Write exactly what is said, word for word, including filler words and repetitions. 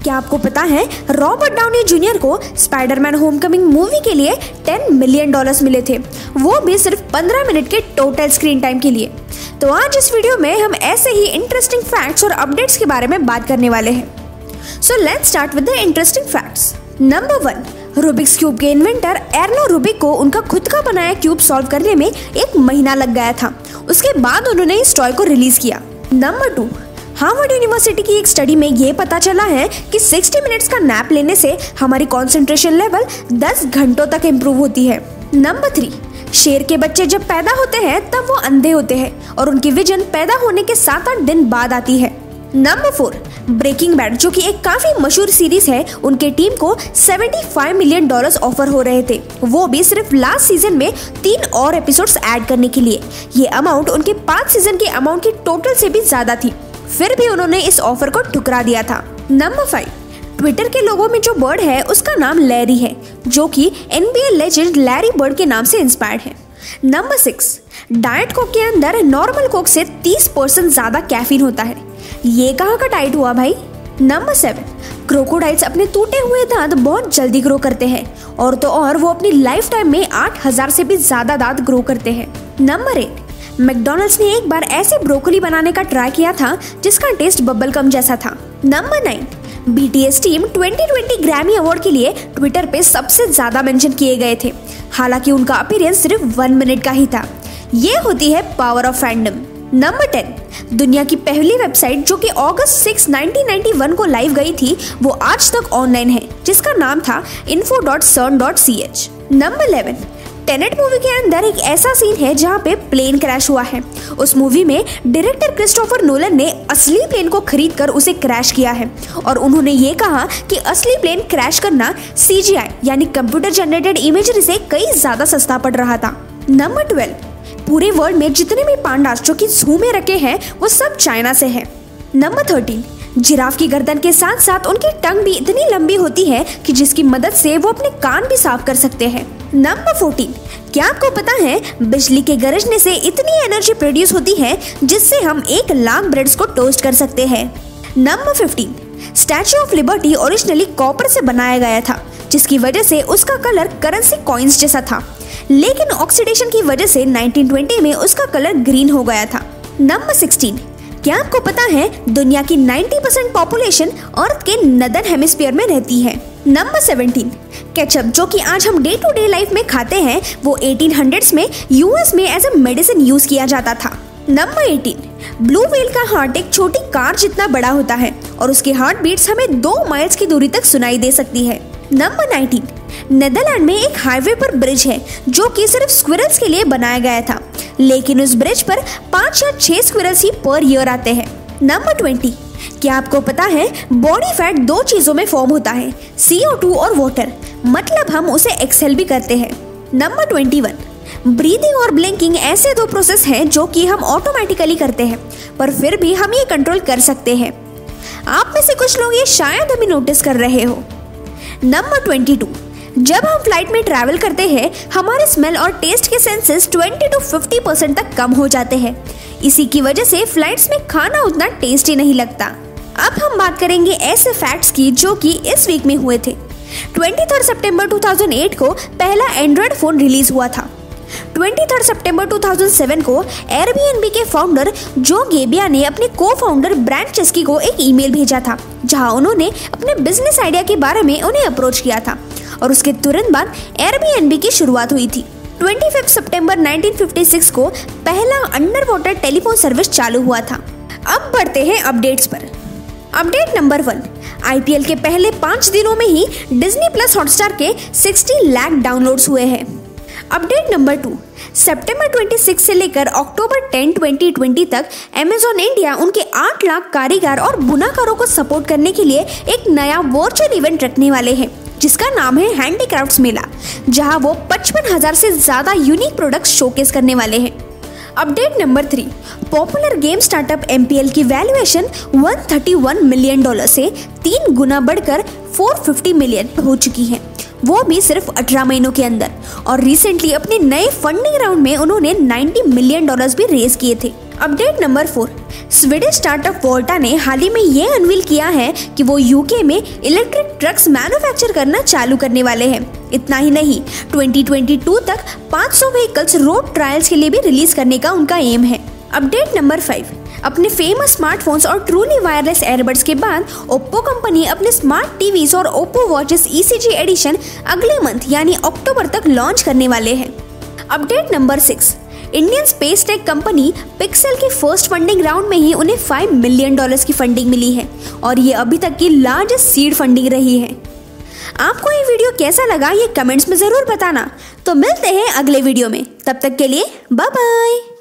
क्या आपको पता है रॉबर्ट डाउनी जूनियर को स्पाइडरमैन होमकमिंग मूवी के लिए टेन मिलियन डॉलर्स मिले थे, वो भी सिर्फ पंद्रह मिनट के टोटल स्क्रीन टाइम के लिए। तो आज इस वीडियो में हम ऐसे ही इंटरेस्टिंग फैक्ट्स और अपडेट्स के बारे में बात करने वाले हैं। So let's start with the interesting facts. Number one, Rubik's cube के इन्वेंटर एर्नो रूबिक को उनका खुद का बनाया क्यूब सॉल्व करने में एक महीना लग गया था। उसके बाद उन्होंने इस टॉय को रिलीज किया। नंबर टू, हार्वर्ड यूनिवर्सिटी की एक स्टडी में ये पता चला है कि साठ मिनट्स का नैप लेने से हमारी कंसंट्रेशन लेवल दस घंटों तक इम्प्रूव होती है। नंबर थ्री, शेर के बच्चे जब पैदा होते हैं तब वो अंधे होते हैं और उनकी विजन पैदा होने के सात आठ दिन बाद आती है। नंबर फोर, ब्रेकिंग बैड जो कि एक काफी मशहूर सीरीज है, उनके टीम को पचहत्तर मिलियन डॉलर्स ऑफर हो रहे थे, वो भी सिर्फ लास्ट सीजन में तीन और एपिसोड्स ऐड करने के लिए। ये अमाउंट उनके पांच सीजन के अमाउंट की टोटल से भी ज्यादा थी, फिर भी उन्होंने इस ऑफर को ठुकरा दिया था। नंबर फाइव, ट्विटर के लोगो में जो बर्ड है उसका नाम लैरी है, जो कि एनबीए लेजेंड लैरी बर्ड के नाम से इंस्पायर्ड है। नंबर सिक्स, डाइट कोक के अंदर नॉर्मल कोक से तीस परसेंट ज्यादा कैफीन होता है। ये कहाँ का डाइट हुआ भाई। नंबर सेवन, क्रोकोडाइल्स अपने टूटे हुए दांत बहुत जल्दी ग्रो करते हैं, और तो और वो अपनी लाइफ टाइम में आठ हजार से भी ज्यादा दांत ग्रो करते हैं। नंबर एट, मैकडॉनल्ड्स ने एक बार ऐसे ब्रोकोली बनाने का ट्राई किया था जिसका टेस्ट बबल गम जैसा था। Number nine, BTS team twenty twenty Grammy award के लिए ट्विटर पे सबसे ज्यादा मेंशन किए गए थे, हालांकि उनका अपीयरेंस सिर्फ वन मिनट का ही था। ये होती है power of fandom. Number ten, दुनिया की पहली वेबसाइट जो कि August six nineteen ninety one को लाइव गई थी, वो आज तक ऑनलाइन है, जिसका नाम था info dot CERN dot C H. Number eleven, Tenet movie के अंदर एक ऐसा सीन है जहाँ पे प्लेन क्रैश हुआ है। उस मूवी में डायरेक्टर क्रिस्टोफर नोलन ने असली प्लेन को खरीद कर उसे क्रैश किया है, और उन्होंने ये कहा कि असली प्लेन क्रैश करना सीजीआई यानी कंप्यूटर जनरेटेड इमेजरी से कई ज्यादा सस्ता पड़ रहा था। नंबर ट्वेल्व, पूरे वर्ल्ड में जितने भी पांडास जो कि ज़ू में रखे हैं वो सब चाइना से हैं। नंबर थर्टीन, जिराफ की गर्दन के साथ साथ उनकी टंग भी इतनी लंबी होती है कि जिसकी मदद से वो अपने कान भी साफ कर सकते हैं। नंबर फोर्टीन, क्या आपको पता है बिजली के गरजने से इतनी एनर्जी प्रोड्यूस होती है जिससे हम एक लाख ब्रेड्स को टोस्ट कर सकते हैं। Number fifteen, Statue of Liberty originally copper से बनाया गया था, जिसकी वजह से उसका कलर करेंसी कॉइन्स जैसा था, लेकिन ऑक्सीडेशन की वजह से नाइनटीन ट्वेंटी में उसका कलर ग्रीन हो गया था। नंबर सिक्सटीन, क्या आपको पता है दुनिया की नब्बे परसेंट पॉपुलेशन अर्थ के नदर्न हेमिस्फीयर में रहती है। नंबर सेवनटीन, केचप जो कि आज हम डे टू डे लाइफ में खाते हैं, वो एटीन हंड्रेड्स में यूएस में एज अ मेडिसिन यूज किया जाता था। नंबर एटीन, ब्लू व्हेल का हार्ट एक छोटी कार जितना बड़ा होता है और उसके हार्ट बीट्स हमें दो माइल्स की दूरी तक सुनाई दे सकती है। नंबर नाइनटीन, नेदरलैंड में एक हाईवे पर ब्रिज है जो कि सिर्फ स्क्विरल्स के लिए बनाया गया था, लेकिन उस ब्रिज पर पाँच या छह स्क्विरल्स ही पर ईयर आते हैं। नंबर ट्वेंटी, क्या आपको पता है बॉडी फैट दो चीजों में फॉर्म होता है, सी ओ टू और वाटर, मतलब हम उसे एक्सेल भी करते हैं। नंबर ट्वेंटी वन, ब्रीदिंग और ब्लिंकिंग ऐसे दो प्रोसेस हैं जो कि हम ऑटोमेटिकली करते हैं, पर फिर भी हम ये कंट्रोल कर सकते हैं। आप में से कुछ लोग ये शायद अभी नोटिस कर रहे हो। नंबर ट्वेंटी टू, जब हम फ्लाइट में ट्रैवल करते हैं हमारे स्मेल और टेस्ट के senses twenty to fifty percent तक कम हो जाते हैं। इसी की वजह से फ्लाइट्स में खाना उतना टेस्टी नहीं लगता। अब हम बात करेंगे ऐसे फैक्ट्स की जो कि इस वीक में हुए थे। तेईस सितंबर दो हज़ार आठ को पहला एंड्रॉयड फोन रिलीज हुआ था। तेईस सितंबर दो हज़ार सात को एयरबीएनबी के फाउंडर जो गेबिया ने अपने को फाउंडर ब्रांड चेस्की को एक ईमेल भेजा था, जहां उन्होंने अपने बिजनेस आइडिया के बारे में उन्हें अप्रोच किया था, और उसके तुरंत बाद एयरबीएनबी की शुरुआत हुई थी। पच्चीस सितंबर उन्नीस सौ छप्पन को पहला अंडर वाटर टेलीफोन सर्विस चालू हुआ था। अब बढ़ते हैं अपडेट्स पर। अपडेट नंबर वन, आईपीएल के पहले पाँच दिनों में ही डिज्नी प्लस हॉटस्टार के साठ लाख डाउनलोड्स हुए हैं। अपडेट नंबर टू, सितंबर छब्बीस से लेकर अक्टूबर टेन ट्वेंटी ट्वेंटी तक अमेज़न इंडिया उनके आठ लाख कारीगर और बुनाकारों को सपोर्ट करने के लिए एक नया वर्चुअल इवेंट रखने वाले हैं, जिसका नाम है हैंडीक्राफ्ट्स मेला, जहां वो पचपन हजार से ज्यादा यूनिक प्रोडक्ट्स शोकेस करने वाले हैं। Update number three, popular game startup MPL की वैल्यूएशन एक सौ इकतीस मिलियन डॉलर से तीन गुना बढ़कर चार सौ पचास मिलियन हो चुकी है, वो भी सिर्फ अठारह महीनों के अंदर। और रिसेंटली अपने नए फंडिंग राउंड में उन्होंने नब्बे मिलियन डॉलर्स भी रेज किए थे। Update number four, Swedish startup Volta ने हाल ही में ये अनवील किया है कि वो यूके में इलेक्ट्रिक ट्रक्स मैन्युफैक्चर करना चालू करने वाले हैं। इतना ही नहीं, ट्वेंटी ट्वेंटी टू तक पाँच सौ व्हीकल्स रोड ट्रायल्स के लिए भी रिलीज करने का उनका एम है। अपडेट नंबर फाइव, अपने फेमस स्मार्टफोन्स और ट्रूली वायरलेस एयरबड्स के बाद ओप्पो कंपनी अपने स्मार्ट टीवीज और ओप्पो वॉचेस ईसीजी एडिशन अगले मंथ यानी अक्टूबर तक लॉन्च करने वाले हैं। Update number six, Indian space tech company Pixxel के फर्स्ट फंडिंग राउंड में ही उन्हें फाइव मिलियन डॉलर्स की फंडिंग मिली है और ये अभी तक की लार्जेस्ट सीड फंडिंग रही है। आपको ये वीडियो कैसा लगा ये कमेंट्स में जरूर बताना। तो मिलते हैं अगले वीडियो में, तब तक के लिए बाय बाय।